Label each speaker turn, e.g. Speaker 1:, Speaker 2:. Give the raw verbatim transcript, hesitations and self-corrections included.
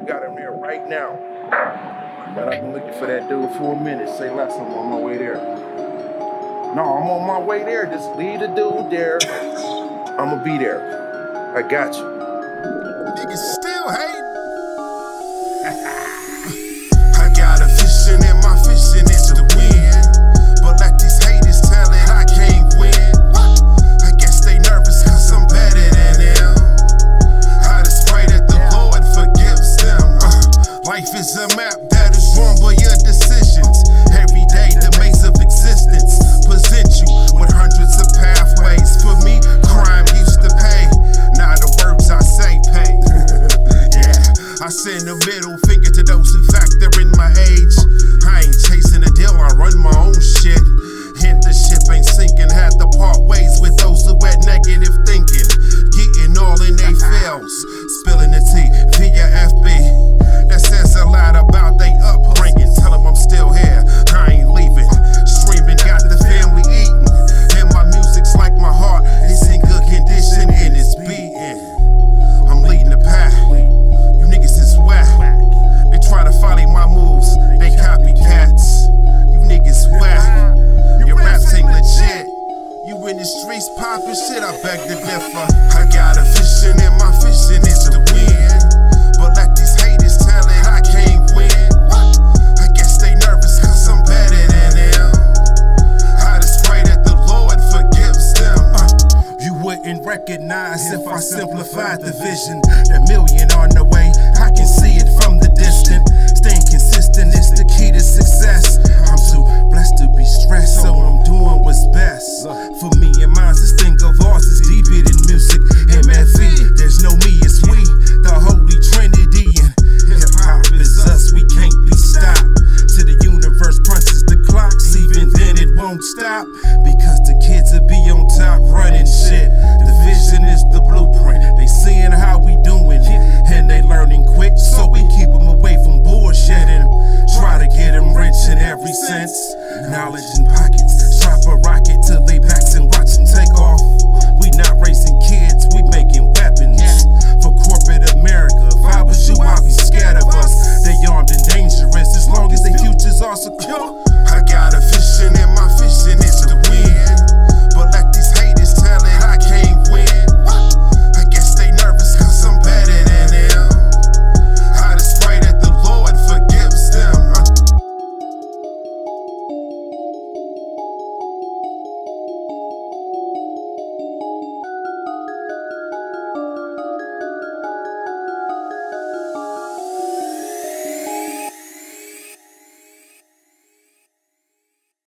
Speaker 1: got him there right now. Man, I've been looking for that dude for a minute. Say less, I'm on my way there. No, I'm on my way there. Just leave the dude there. I'ma be there. I got you.
Speaker 2: Niggas still hating. I got a vision and my vision is to win. But like these haters tell it, I can't win. I guess they nervous cause I'm better than them. I just pray that the Lord forgives them. Uh, life is a map that is drawn by your decisions. Every day the maze of existence present you with hundreds of pathways. For me, crime used to pay. Now the words I say pay. Yeah, I send a middle finger to those who factor in my age. I ain't chasing a deal, I run my own shit. And the ship ain't sinking, had to part ways with those who had negative thinking. Getting all in they fails, spilling the tea via F B. That says a lot about they upbringing. Tell them I'm still here, I ain't leaving. Streaming, got the family eating. And my music's like my heart, it's in good condition and it's beating. I'm leading the pack, you niggas is whack. They try to follow my moves, they copycats. You niggas whack, your raps ain't legit. You in the streets poppin' shit, I beg to differ. I got a vision and my vision is to win. But like these haters tell it, I can't win. I guess they nervous cause I'm better than them. I just pray that the Lord forgives them. uh, You wouldn't recognize if I simplified the vision.